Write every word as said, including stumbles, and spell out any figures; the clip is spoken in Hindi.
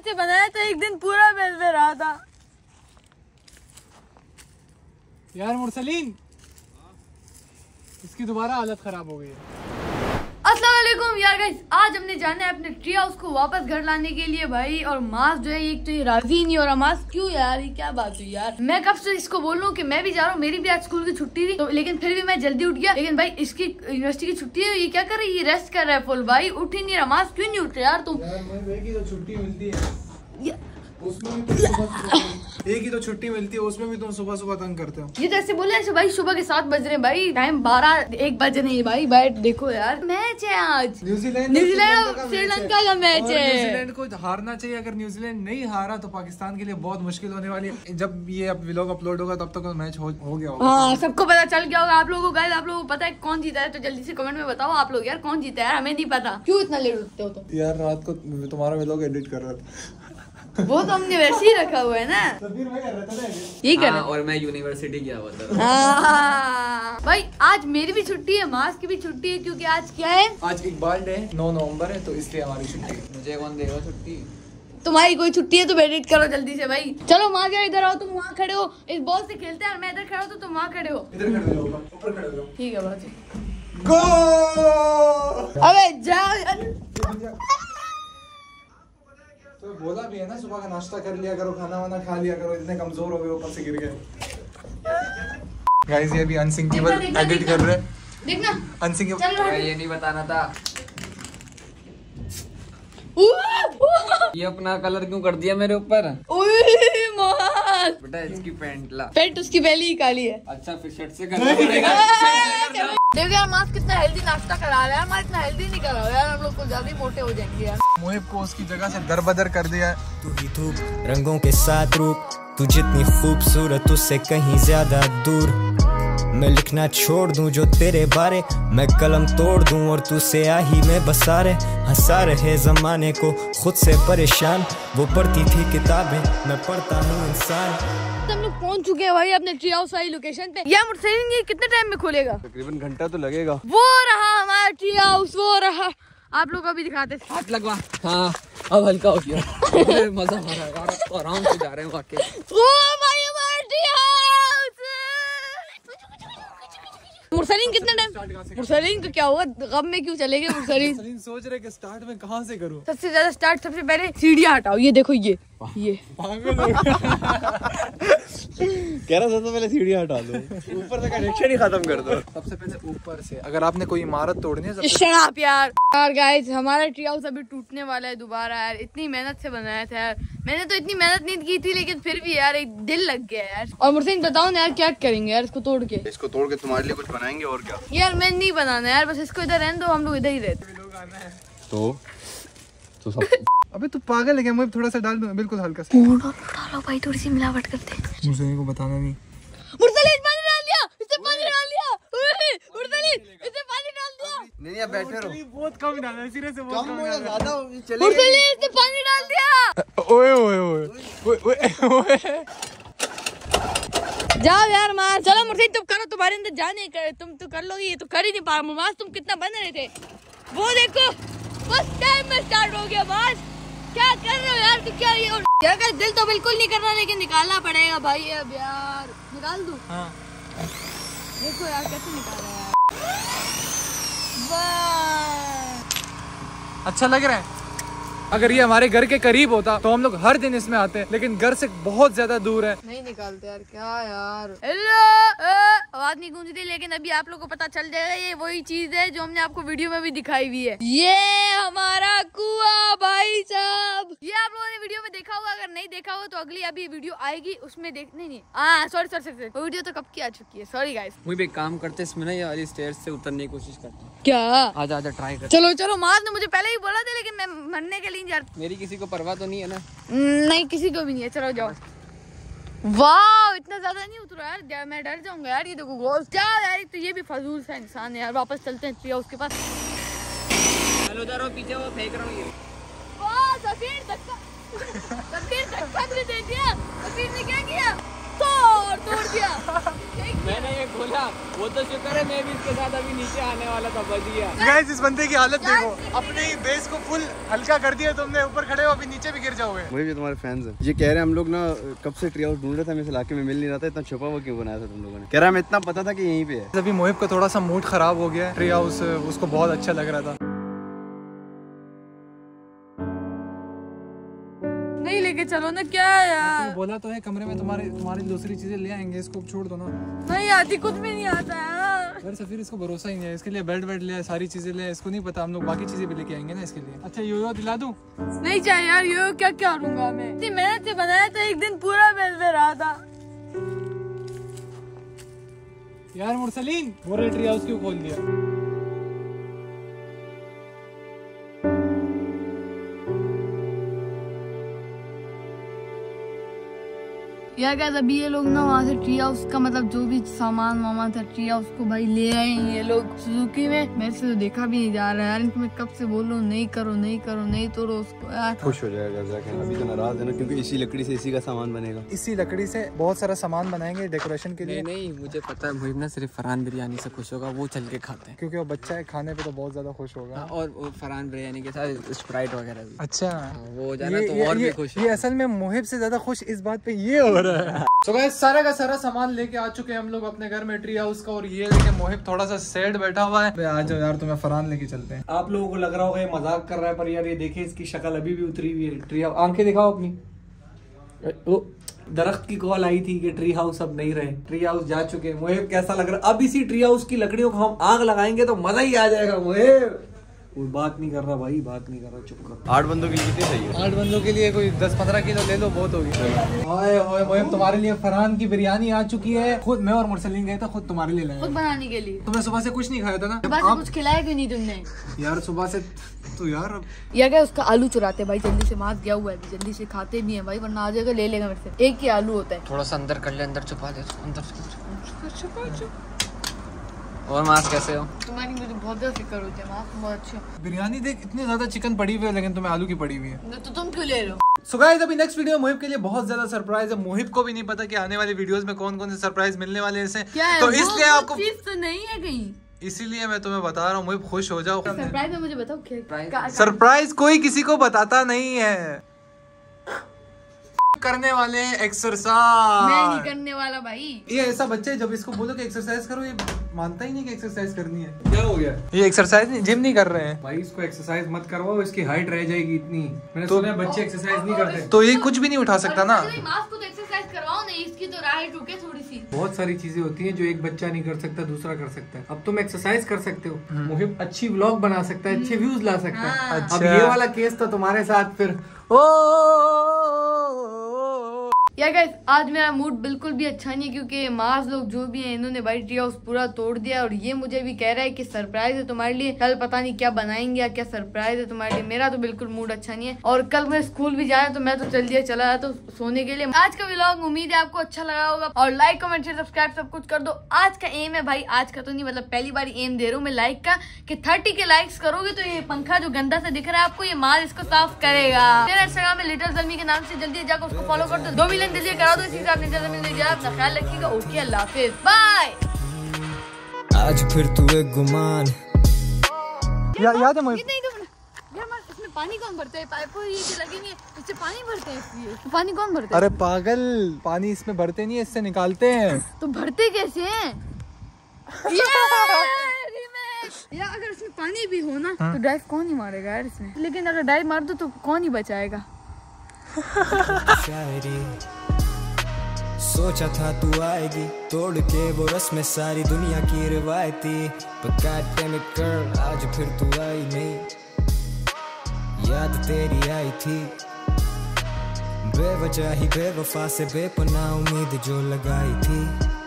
मेहनत से बनाया तो एक दिन पूरा बेल में रहा था यार। मुरसलीन, इसकी दोबारा हालत खराब हो गई है। अस्सलाम वालेकुम यार गाइस, आज हमने जाना है अपने ट्री हाउस को वापस घर लाने के लिए भाई। और मास जो है एक तो ये राजी ही नहीं हो रहा। मास क्यों यार, ये क्या बात हुई यार। मैं कब से इसको बोल रहा हूँ कि मैं भी जा रहा हूँ, मेरी भी आज स्कूल की छुट्टी थी तो, लेकिन फिर भी मैं जल्दी उठ गया। लेकिन भाई इसकी यूनिवर्सिटी की छुट्टी है, ये क्या कर रही है, रेस्ट कर रहा है फुल। भाई उठ ही नहीं रहा। मास क्यों नहीं उठ रहा यार तुम? तो छुट्टी मिलती है उसमें एक ही तो छुट्टी मिलती है, उसमें भी तुम सुबह सुबह तंग करते हो। ये जैसे बोले ऐसे भाई, सुबह के सात बज रहे हैं भाई, टाइम बारह एक बज रहे हैं भाई। भाई देखो यार, मैच है आज न्यूजीलैंड न्यूजीलैंड श्रीलंका का मैच है। न्यूजीलैंड को हारना चाहिए। अगर न्यूजीलैंड नहीं हारा तो पाकिस्तान के लिए बहुत मुश्किल होने वाली है। जब ये अब व्लॉग अपलोड होगा तब तक तो मैच हो, हो गया होगा। हाँ, सबको पता चल गया होगा। आप लोगों को गाइस, आप लोगों को पता है कौन जीता है? तो जल्दी से कमेंट में बताओ आप लोग यार, कौन जीता है? हमें नहीं पता। क्यों इतना लेट उठते हो तुम? यार रात को तुम्हारा व्लॉग एडिट कर रहा था। वो तो हमने वैसे ही रखा हुआ है ना। तो फिर मैं कर रहा था ना ये कर। हाँ, और मैं यूनिवर्सिटी गया हुआ था। हाँ। भाई आज मेरी भी छुट्टी है, मास की भी छुट्टी है, क्योंकि आज क्या है? आज इकबाल डे है, नौ नवंबर है, तो इसलिए हमारी छुट्टी है। मुझे कौन देगा छुट्टी? तुम्हारी कोई छुट्टी है तो एडिट करो जल्दी से भाई। चलो माँ क्या, इधर आओ, तुम वहाँ खड़े हो, इस बॉल से खेलते हैं। मैं इधर खड़ा हूँ तो तुम वहाँ खड़े हो। इधर खड़े हो, ऊपर खड़े हो। ठीक है बाजी। गो! अबे जा। तो बोला भी है ना, सुबह का नाश्ता कर लिया करो, खाना वाना खा लिया करो, इतने कमजोर हो गए, ऊपर से गिर गए। गाइस ये भी अनसिंकेबल एडिट कर रहे हैं। देखना अनसिंकेबल। ये नहीं बताना था। ये अपना कलर क्यों कर दिया मेरे ऊपर? बेटा इसकी पैंट ला। पैंट उसकी पहली ही काली है। अच्छा फिर शर्ट से करना पड़ेगा। देखो यार, मास कितना हेल्दी नाश्ता करा रहा है। हमारा इतना हेल्दी नहीं करा यार, हम लोग को ज्यादा ही मोटे हो जाएंगे यार। मुहिब को उसकी जगह से दरबदर कर दिया है। तू ही धूप रंगों के साथ रूप, तू जितनी खूबसूरत उससे कहीं ज्यादा दूर। मैं लिखना छोड़ दूं जो तेरे बारे, मैं कलम तोड़ दूं और तू स्याही में बसा रहे। हंसा रहे जमाने को खुद से परेशान, वो पढ़ती थी किताबें, मैं पढ़ता हूँ इंसान। हम लोग पहुंच चुके हैं भाई अपने ट्री हाउस वाली लोकेशन पे। यार मुर्सलीन, ये कितने टाइम में खुलेगा? तकरीबन घंटा तो लगेगा। वो रहा हमारा ट्री हाउस, वो रहा। आप लोग अभी दिखाते। हाथ लगवा। हाँ अब हल्का हो गया। मजा आ रहा है यार, तो आराम से जा रहे हैं वाकई। वो भाई हमारा ट्री हाउस। मुर्सलीन कितना टाइम? मुर्सलीन को क्या हुआ, गम में क्यों चले गए मुर्सलीन? सलीम सोच रहे कि स्टार्ट में कहाँ से करूँ। सबसे ज्यादा स्टार्ट सबसे पहले सीढ़ियाँ हटाओ। ये देखो, ये ये कह रहा सबसे पहले सीढ़ियाँ हटा दो, ऊपर से कनेक्शन ही खत्म कर दो। सबसे पहले ऊपर से। अगर आपने कोई इमारत तोड़नी है, शराब यार। यार गाइस, हमारा ट्री हाउस अभी टूटने वाला है दोबारा यार। इतनी मेहनत से बनाया था यार, मैंने तो इतनी मेहनत नहीं की थी, लेकिन फिर भी यार एक दिल लग गया यार। और मुर्सलीन बताओ ना यार, क्या करेंगे यार इसको तोड़ के? इसको तोड़ के तुम्हारे लिए कुछ बनाएंगे और क्या। यार मैं नहीं बनाना यार, बस इसको इधर रहने दो, हम लोग इधर ही रहते। तो तो सब अबे तू पागल है क्या? मैं थोड़ा सा डाल दूं, बिल्कुल हल्का सा। डालो भाई, थोड़ी सी मिलावट करते हैं। मुर्सलीन को बताना नहीं। मुर्सलीन पानी डाल दिया, इससे पानी डाल दिया। मुर्सलीन इससे पानी डाल दिया। नहीं आप बैठे रहो। बहुत कम डाला है, सिरे से बहुत कम डाला। ज्यादा मुर्सलीन इससे पानी डाल दिया। ओए ओए ओए ओए ओए। जाओ यार मार। चलो मुर्सलीन तुम करो, तुम्हारे अंदर जाने कर, तुम तो कर लोगी, ये तो कर ही नहीं पा। मास तुम कितना बन रहे थे, वो देखो बस टाइम में स्टार्ट हो गया। बस क्या कर रहे हो यार, तू क्या ये यार का दिल तो बिल्कुल नहीं कर रहा, लेकिन निकालना पड़ेगा भाई अब यार। निकाल दूं? हाँ। देखो यार कैसे निकाल रहा है यार। वाह अच्छा लग रहा है। अगर ये हमारे घर के करीब होता तो हम लोग हर दिन इसमें आते हैं, लेकिन घर से बहुत ज्यादा दूर है। नहीं निकालते यार, क्या यार। हेलो, आवाज नहीं गूंज रही, लेकिन अभी आप लोग को पता चल जाएगा। ये वही चीज है जो हमने आपको वीडियो में भी दिखाई हुई है। ये हमारा कुआं भाई साहब, ये आप लोगों ने वीडियो में देखा होगा। अगर नहीं देखा होगा तो अगली अभी वीडियो आएगी, उसमें देख नहीं नहीं हाँ सॉरी सॉरी सॉरी वो वीडियो तो कब की आ चुकी है, सॉरी गाइस। मुझे भी काम करते इसमें ना, ये वाली स्टेयर्स से उतरने की कोशिश करते हैं। क्या? आजा आजा ट्राई कर। चलो चलो, मार ने मुझे पहले ही बोला था, लेकिन मैं मरने के लिए नहीं जा रहा। मेरी किसी को परवाह तो नहीं है ना? नहीं किसी को भी नहीं है। चलो जाओ। वाह इतना ज्यादा नहीं उतरा यार, मैं डर जाऊंगा यार। ये देखो गोल क्या यार, तो ये भी फजूल सा इंसान है यार। वापस चलते हैं ट्री हाउस के पास। चलो जरा पीछे वो फेंक रहा हूँ ये। वाह सफीर धक्का, सफीर धक्का भी दे दिया। सफीर ने क्या किया? तोड़ तोड़ दिया। मैंने ये खोला था। वो तो शुक्र है मैं भी इसके साथ अभी नीचे आने वाला था, बच गया। गाइस इस बंदे की हालत देखो, अपने ही बेस को फुल हल्का कर दिया तुमने, ऊपर खड़े हो अभी नीचे भी गिर जाओगे। वही भी तुम्हारे फैंस हैं। ये कह रहे हैं हम लोग ना कब से ट्री हाउस ढूंढ रहे थे, हमें इस इलाके में मिल नहीं रहा था, इतना छुपा हुआ क्यों बनाया था तुम लोगों ने? कह रहा हमें इतना पता था कि यहीं पे है। अभी मोहिब का थोड़ा सा मूड खराब हो गया है, ट्री हाउस उसको बहुत अच्छा लग रहा था। नहीं लेके चलो ना, क्या यार। बोला तो है कमरे में तुम्हारे तुम्हारी दूसरी चीजें ले आएंगे, इसको छोड़ दो ना। नहीं आती, कुछ भी नहीं आता यार। अरे सफीर इसको भरोसा ही नहीं है, इसके लिए बेड वेड ले, सारी चीजें ले, इसको नहीं पता, हम लोग बाकी चीजें भी लेके आएंगे ना इसके लिए। अच्छा यो यो दिला दूं? नहीं चाहिए यार, यो क्या क्या करूंगा मैं, इतनी मेहनत से बनाया था, एक दिन पूरा बेल पे रहा था यार। मुरसलीन पूरे ट्री हाउस क्यों खोल दिया? यार गाइस अभी ये लोग ना वहाँ से ट्री हाउस का मतलब जो भी सामान वामान था ट्री हाउस को भाई ले आए हैं ये लोग सुजुकी में। मेरे से तो देखा भी नहीं जा रहा है यार, इनको मैं कब से बोल रहा हूँ नहीं करो नहीं करो नहीं तोड़ो उसको यार। खुश हो जाएगा जाके, अभी तो नाराज है ना, क्योंकि इसी लकड़ी से इसी का सामान बनेगा। इसी लकड़ी से बहुत सारा सामान बनाएंगे डेकोरेशन के लिए। नहीं नहीं मुझे पता है मुहिब ना सिर्फ फरहान बिरयानी से खुश होगा, वो चल के खाते हैं क्योंकि वो बच्चा है, खाने पे तो बहुत ज्यादा खुश होगा। और वो फरहान बिरयानी के साथ स्प्राइट वगैरह भी। अच्छा वो हो जाना तो और भी खुश। ये असल में मोहिब से ज्यादा खुश इस बात पे ये हो रहा है। तो गाइस सारा का सारा सामान लेके आ चुके हैं हम लोग अपने घर में ट्री हाउस का, और ये लेके मोहिब थोड़ा सा सैड बैठा हुआ है। आ जाओ यार, तुम्हें फरहान लेके चलते हैं। आप लोगों को लग रहा होगा ये मजाक कर रहा है, पर यार ये देखिए इसकी शक्ल अभी भी उतरी हुई है। ट्री हाउस आंखें दिखाओ अपनी। वो दरख्त की कॉल आई थी कि ट्री हाउस अब नहीं रहे, ट्री हाउस जा चुके हैं। मोहिब कैसा लग रहा है? अब इसी ट्री हाउस की लकड़ियों को हम आग लगाएंगे तो मजा ही आ जाएगा। मोहिब कोई बात नहीं कर रहा भाई, बात नहीं कर रहा, चुप कर। आठ बंदों के लिए कितनी चाहिए? आठ बंदों के लिए कोई दस पंद्रह किलो ले लो, बहुत होगी। ओए ओए मोहिब तुम्हारे लिए फरहान की बिरयानी आ चुकी है। खुद मैं और मुरसलीन गए थे, खुद तुम्हारे लिए लाए। खुद बनाने के लिए तुमने सुबह से कुछ नहीं खाया था ना? सुबह से कुछ खिलाया क्यों नहीं तुमने? यार सुबह से तो यार यार क्या उसका आलू चुराते भाई, जल्दी से मार गया हुआ है, जल्दी से खाते भी हैं भाई, वरना आ जाएगा ले लेगा मेरे से। एक ही आलू होता है। थोड़ा सा अंदर कर ले, अंदर छुपा दे, अंदर छुपा छुपा। और मास कैसे हो? तुम्हारी मुझे बहुत ज्यादा फिक्र होती है, मास बहुत अच्छी। बिरयानी देख इतनी ज्यादा चिकन पड़ी हुई है, लेकिन तुम्हें आलू की पड़ी हुई है। तो तुम क्यों ले रहे हो? सो गाइस अभी नेक्स्ट वीडियो मोहिब के लिए बहुत ज्यादा सरप्राइज है। मोहिब को भी नहीं पता कि आने वाली वीडियोस में कौन कौन से सरप्राइज मिलने वाले हैं इसे, तो इसलिए आपको चीज तो नहीं है कहीं, इसीलिए मैं तुम्हें बता रहा हूँ। मोहिब खुश हो जाओ। सरप्राइज में मुझे बताओ क्या? सरप्राइज कोई किसी को बताता नहीं है। करने वाले एक्सरसाइज। मैं नहीं करने वाला भाई। ये ऐसा बच्चा है, जब इसको बोलो कि एक्सरसाइज करो ये मानता ही नहीं कि एक्सरसाइज करनी है। क्या हो गया? ये एक्सरसाइज नहीं, जिम नहीं कर रहे हैं भाई इसको एक्सरसाइज मत करवाओ, इसकी हाइट रह जाएगी इतनी। मैंने तो- सुना है बच्चे एक्सरसाइज नहीं करते। तो ये कुछ भी नहीं उठा सकता ना। मास को तो एक्सरसाइज करवाओ नहीं, इसकी तो राइट रुके थोड़ी सी। बहुत सारी चीजें होती हैं जो एक बच्चा नहीं कर सकता दूसरा कर सकता है। अब तुम एक्सरसाइज कर सकते हो, मुहिब अच्छी व्लॉग बना सकता है, अच्छे व्यूज ला सकता है। अब अच्छा। ये वाला केस था तुम्हारे साथ, फिर यार गाइस आज मेरा मूड बिल्कुल भी अच्छा नहीं है, क्योंकि मास लोग जो भी हैं इन्होंने भाई ट्री हाउस पूरा तोड़ दिया, और ये मुझे भी कह रहा है कि सरप्राइज है तुम्हारे लिए, कल पता नहीं क्या बनाएंगे या क्या सरप्राइज है तुम्हारे लिए। मेरा तो बिल्कुल मूड अच्छा नहीं है, और कल मैं स्कूल भी जाना, तो मैं तो जल्दी चला जाता तो सोने के लिए। आज का व्लॉग उम्मीद है आपको अच्छा लगा होगा, और लाइक कमेंट शेयर सब्सक्राइब सब कुछ कर दो। आज का एम है भाई, आज का तो नहीं मतलब पहली बार एम दे रहा हूँ मैं लाइक का, कि थर्टी के लाइक्स करोगे तो ये पंखा जो गंदा से दिख रहा है आपको, ये माल इसको साफ करेगा। मेरा इंस्टाग्राम में लिटिल जमी के नाम से, जल्दी जाकर उसको फॉलो कर दो। दो मिलियन जल्दी करा दो, अपने अपना ख्याल रखिएगा। ओके अल्लाह हाफिज, बाय। आज फिर तू एक गुमान। या, याद है मोहिब? ये नहीं तो यार मार, इसमें पानी कौन भरता है? पाइप ये जो लगी नहीं है, इससे पानी भरते हैं, इसलिए पानी कौन भरता है? अरे पागल, पानी इसमें भरते नहीं है, इससे निकालते हैं। तो भरते कैसे हैं? यार अगर इसमें पानी भी हो ना तो डाइव कौन ही मारेगा यार इसमें, लेकिन अगर डाइव मार दो तो कौन ही बचाएगा? शायरी सोचा था तू आएगी, तोड़ के वो रस्में सारी दुनिया की रिवायती, but God damn it girl, आज फिर तू आई नहीं, याद तेरी आई थी, बेवजह ही बेवफा से बेपनाह उम्मीद जो लगाई थी।